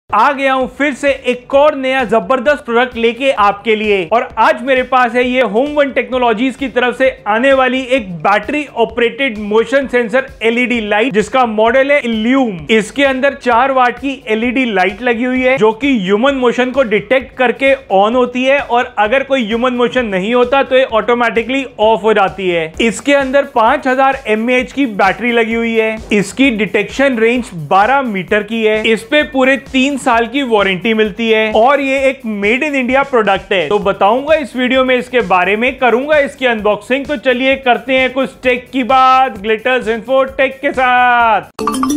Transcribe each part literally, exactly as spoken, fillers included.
आ गया हूं फिर से एक और नया जबरदस्त प्रोडक्ट लेके आपके लिए। और आज मेरे पास है ये होम वन टेक्नोलॉजीज की तरफ से आने वाली एक battery operated motion sensor LED light, जिसका मॉडल है इल्यूम। इसके अंदर चार वाट की एलईडी लाइट लगी हुई है जो कि ह्यूमन मोशन को डिटेक्ट करके ऑन होती है, और अगर कोई ह्यूमन मोशन नहीं होता तो ये ऑटोमेटिकली ऑफ हो जाती है। इसके अंदर पांच हजार एम ए एच की बैटरी लगी हुई है। इसकी डिटेक्शन रेंज बारह मीटर की है। इस पे पूरे तीन साल की वारंटी मिलती है और ये एक मेड इन इंडिया प्रोडक्ट है। तो बताऊंगा इस वीडियो में इसके बारे में, करूंगा इसकी अनबॉक्सिंग। तो चलिए करते हैं कुछ टेक की बात ग्लिटर्स इन्फो टेक के साथ।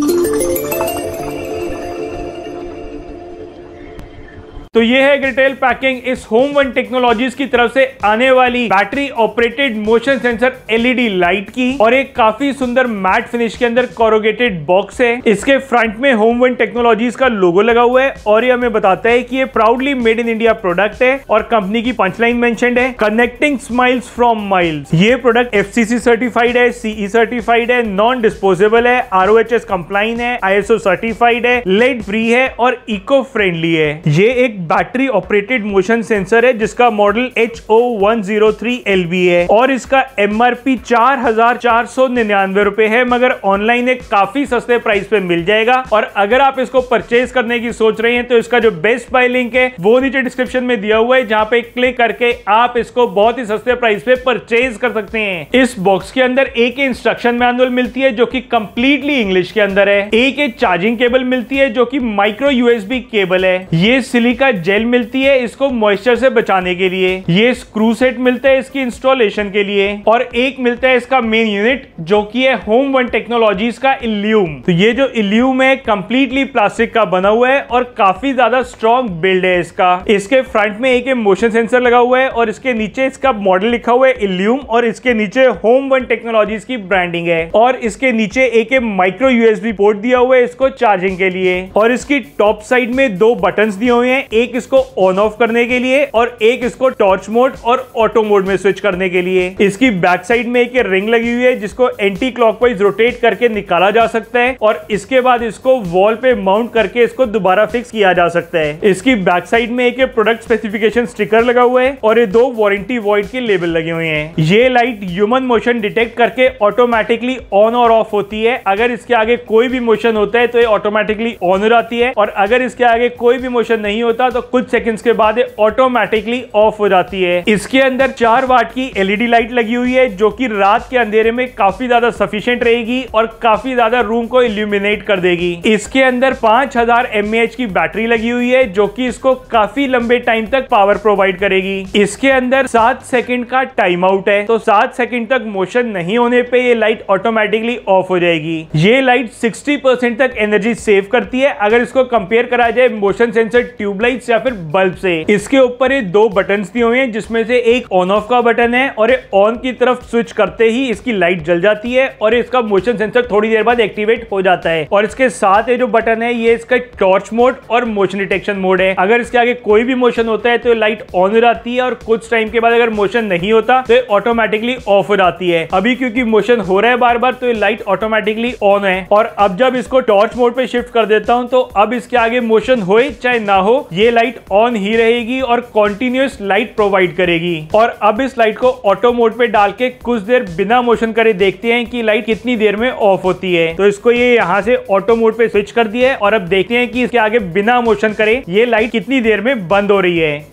तो ये है डिटेल पैकिंग इस होम वन टेक्नोलॉजीज की तरफ से आने वाली battery operated motion sensor LED light की, और एक काफी सुंदर मैट फिनिश के अंदर कोरुगेटेड बॉक्स है। इसके फ्रंट में होम वन टेक्नोलॉजीज का लोगो लगा हुआ है और ये हमें बताता है कि ये proudly made in India product है, और कंपनी की पंचलाइन मेंशन्ड है, कनेक्टिंग स्माइल्स फ्रॉम माइल्स। ये प्रोडक्ट एफसीसी सर्टिफाइड है, सीई सर्टिफाइड है, नॉन डिस्पोजेबल है, आरओएचएस कंप्लाइन है, आईएसओ सर्टिफाइड है, लेड फ्री है और इको फ्रेंडली है। ये एक बैटरी ऑपरेटेड मोशन सेंसर है जिसका model H O one zero three L B है, और इसका एमआरपी चार हजार चार सौ निन्यानवे रुपए है, मगर ऑनलाइन एक काफी सस्ते प्राइस पे मिल जाएगा। और अगर आप इसको परचेज करने की सोच रहे हैं तो इसका जो बेस्ट बाय लिंक है वो नीचे डिस्क्रिप्शन में दिया हुआ है, जहां पे क्लिक करके आप इसको बहुत ही सस्ते प्राइस पे परचेज कर सकते हैं। इस बॉक्स के अंदर एक इंस्ट्रक्शन मैनुअल मिलती है जो कि कंप्लीटली इंग्लिश के अंदर है। एक एक चार्जिंग केबल मिलती है जो कि माइक्रो यूएसबी केबल है। ये सिलिका जेल मिलती है इसको मॉइस्चर से बचाने के लिए। ये स्क्रू सेट मिलता है इसकी इंस्टॉलेशन के लिए, और एक मिलता है इसका मेन यूनिट जो कि है होम वन टेक्नोलॉजीज का इल्यूम। तो ये जो इल्यूम है कंप्लीटली प्लास्टिक का बना हुआ है और काफी ज्यादा स्ट्रॉन्ग बिल्ड है इसका। इसके फ्रंट में एक मोशन सेंसर लगा हुआ है और इसके नीचे इसका मॉडल लिखा हुआ है इल्यूम, और इसके नीचे होम वन टेक्नोलॉजीज की ब्रांडिंग है, और इसके नीचे एक माइक्रो यूएसबी पोर्ट दिया हुआ है इसको चार्जिंग के लिए। और इसकी टॉप साइड में दो बटन्स दिए हुए हैं, एक इसको ऑन ऑफ करने के लिए और एक इसको टॉर्च मोड और ऑटो मोड में स्विच करने के लिए। इसकी बैक साइड में एक रिंग लगी हुई है जिसको एंटी क्लॉकवाइज रोटेट करके निकाला जा सकता है, और इसके बाद इसको वॉल पे माउंट करके इसको दोबारा फिक्स किया जा सकता है। इसकी बैक साइड में एक प्रोडक्ट स्पेसिफिकेशन स्टिकर लगा हुआ है और ये दो वारंटी वॉइड के लेबल लगे हुए हैं। ये लाइट ह्यूमन मोशन डिटेक्ट करके ऑटोमेटिकली ऑन और ऑफ होती है। अगर इसके आगे कोई भी मोशन होता है तो ये ऑटोमेटिकली ऑन हो जाती है, और अगर इसके आगे कोई भी मोशन नहीं होता तो कुछ सेकंड्स के बाद ऑटोमेटिकली ऑफ हो जाती है। इसके अंदर चार वाट की एलईडी लाइट लगी हुई है जो कि रात के अंधेरे में काफी ज्यादा सफिशिएंट रहेगी और काफी ज्यादा रूम को इल्यूमिनेट कर देगी। इसके अंदर पांच हजार एम ए एच की बैटरी लगी हुई है जो कि इसको काफी लंबे टाइम तक पावर प्रोवाइड करेगी। इसके अंदर सात सेकंड का टाइम आउट है, तो सात सेकंड तक मोशन नहीं होने पे ये लाइट ऑटोमेटिकली ऑफ हो जाएगी। ये लाइट साठ परसेंट तक एनर्जी सेव करती है अगर इसको कंपेयर करा जाए मोशन सेंसर ट्यूबलाइट्स या फिर बल्ब से। इसके ऊपर ये दो बटन्स दिए हुए हैं जिसमें से एक ऑन ऑफ का बटन है, और ये ऑन की तरफ स्विच करते ही इसकी लाइट जल जाती है और इसका मोशन सेंसर थोड़ी देर बाद एक्टिवेट हो जाता है। और इसके साथ ये जो बटन है ये इसका टॉर्च मोड और मोशन डिटेक्शन मोड है। अगर इसके आगे कोई भी मोशन होता है तो लाइट ऑन हो जाती है, और कुछ टाइम के बाद अगर मोशन नहीं होता तो ऑटोमेटिकली ऑफ हो जाती है। अभी क्योंकि मोशन हो रहा है बार बार तो ये लाइट ऑटोमेटिकली ऑन है, और अब जब इसको टॉर्च मोड पे शिफ्ट कर देता हूं तो अब इसके आगे मोशन हो चाहे ना हो ये लाइट ऑन ही रहेगी और कॉन्टिन्यूअस लाइट प्रोवाइड करेगी। और अब इस लाइट को ऑटो मोड पे डाल के कुछ देर बिना मोशन करे देखते हैं कि लाइट कितनी देर में ऑफ होती है। तो इसको ये यहाँ से ऑटो मोड पे स्विच कर दिया है, और अब देखते हैं कि इसके आगे बिना मोशन करे ये लाइट कितनी देर में बंद हो रही है।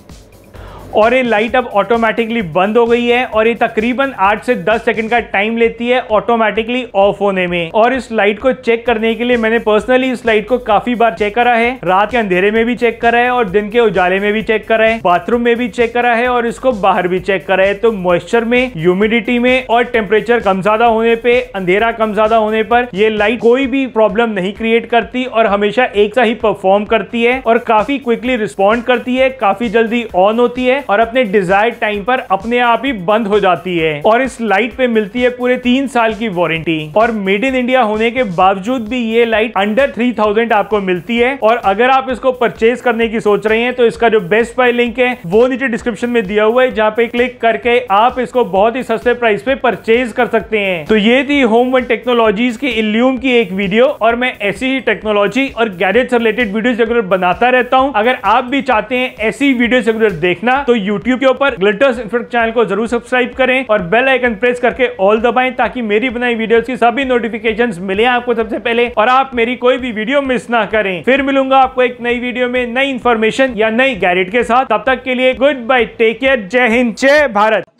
और ये लाइट अब ऑटोमेटिकली बंद हो गई है, और ये तकरीबन आठ से दस सेकंड का टाइम लेती है ऑटोमेटिकली ऑफ होने में। और इस लाइट को चेक करने के लिए मैंने पर्सनली इस लाइट को काफी बार चेक करा है। रात के अंधेरे में भी चेक करा है और दिन के उजाले में भी चेक करा है, बाथरूम में भी चेक करा है और इसको बाहर भी चेक करा है। तो मॉइस्चर में, ह्यूमिडिटी में और टेम्परेचर कम ज्यादा होने पे, अंधेरा कम ज्यादा होने पर ये लाइट कोई भी प्रॉब्लम नहीं क्रिएट करती और हमेशा एक सा ही परफॉर्म करती है और काफी क्विकली रिस्पॉन्ड करती है, काफी जल्दी ऑन होती है है और अपने डिजायर्ड टाइम पर अपने आप ही बंद हो जाती है। और इस लाइट पे मिलती है पूरे तीन साल की वारंटी और मेड इन इंडिया होने के बावजूद भी ये लाइट अंडर थ्री थाउजेंड आपको मिलती है। और अगर आप इसको परचेज करने की सोच रहे हैं तो इसका जो बेस्ट बाय लिंक है वो नीचे डिस्क्रिप्शन में दिया हुआ है, जहां पे क्लिक करके आप इसको बहुत ही सस्ते प्राइस पे परचेज कर सकते हैं। तो ये थी होम वन टेक्नोलॉजीज की इल्यूम की एक वीडियो और मैं ऐसी ही टेक्नोलॉजी और गैजेट से रिलेटेड वीडियोस रेगुलर बनाता रहता हूं। अगर आप भी चाहते हैं ऐसी वीडियोस रेगुलर देखना तो यूट्यूब के ऊपर ग्लिटर्स इन्फोटेक चैनल को जरूर सब्सक्राइब करें और बेल आइकन प्रेस करके ऑल दबाएं ताकि मेरी बनाई वीडियोस की सभी नोटिफिकेशंस मिले आपको सबसे पहले और आप मेरी कोई भी वीडियो मिस ना करें। फिर मिलूंगा आपको एक नई वीडियो में नई इंफॉर्मेशन या नई गैजेट के साथ। तब तक के लिए गुड बाय, टेक केयर, जय हिंद, जय भारत।